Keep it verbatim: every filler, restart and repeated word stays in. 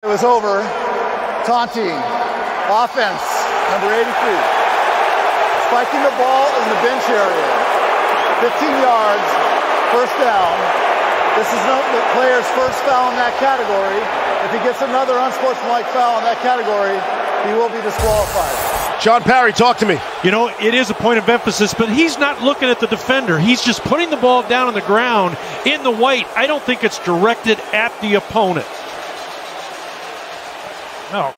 was over. Taunting. Offense, number eighty-three. Spiking the ball in the bench area. fifteen yards, first down. This is not the player's first foul in that category. If he gets another unsportsmanlike foul in that category, he will be disqualified. Sean Parry, talk to me. You know, it is a point of emphasis, but he's not looking at the defender. He's just putting the ball down on the ground in the white. I don't think it's directed at the opponent. No.